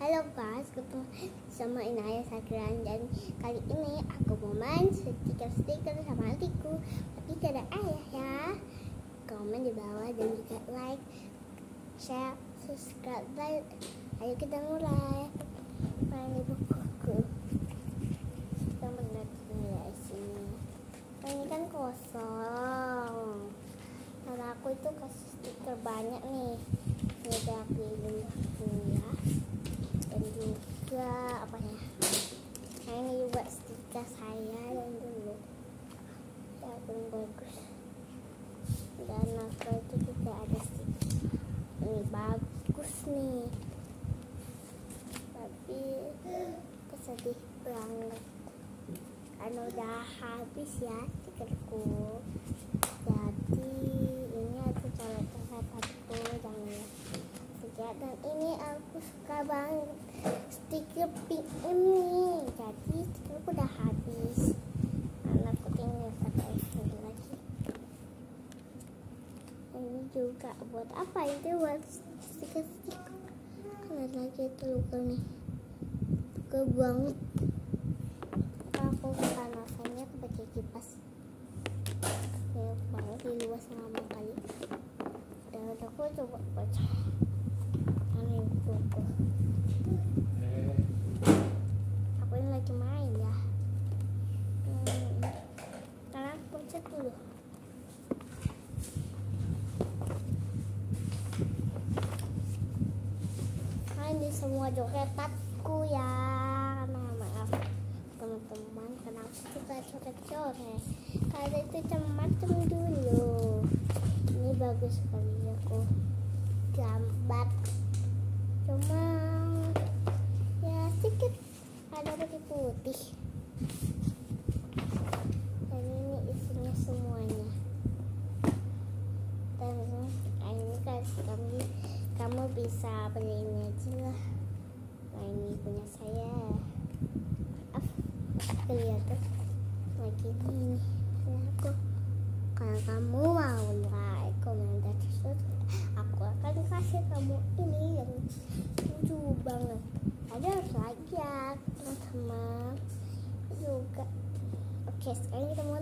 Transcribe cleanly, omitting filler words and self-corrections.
Halo guys, ketemu sama Inaya Sakiran dan kali ini aku mau main stiker sama adikku, tapi tidak ayah ya. Komen di bawah dan juga like, share, subscribe. Ayo kita mulai main di bukuku. Kita benar ya sini. Ini kan kosong. Karena aku itu kasih stiker banyak nih. Ini ada pilih ya. Dan juga apa ya? Nah, ini juga stiker saya yang dulu. Ya belum bagus. Dan aku itu juga ada stiker. Ini bagus nih. Tapi aku sedih banget. Karena udah habis ya stikerku. Jadi ini aku coret-coret aku jangan saja. Dan ini aku suka banget stiker pink ini. Jadi stikerku udah habis. Karena aku tinggal satu lagi. Ini juga buat apa itu? Buat stiker. Lihat lagi itu luka nih. Luka banget. Aku kepanasannya aku pakai kipas. Banyak banget di luar sama kali. Dan aku coba baca. Ini buku. Aku ini lagi main ya. Karena aku baca dulu. Nah, ini semua coretanku ya. Maaf teman-teman, karena aku suka coret-coret. Kalau itu macam-macam dulu. Ini bagus sekali aku gambar. Cuma ya sedikit ada putih-putih. Dan ini isinya semuanya. Dan ini guys, kamu bisa beli ini aja lah. Nah, ini punya saya. Kelihatan lagi ini aku. Kalau kamu mau like, komen dan subscribe, aku akan kasih kamu ini yang lucu banget. Ada lagi ya teman-teman juga. Oke, sekarang kita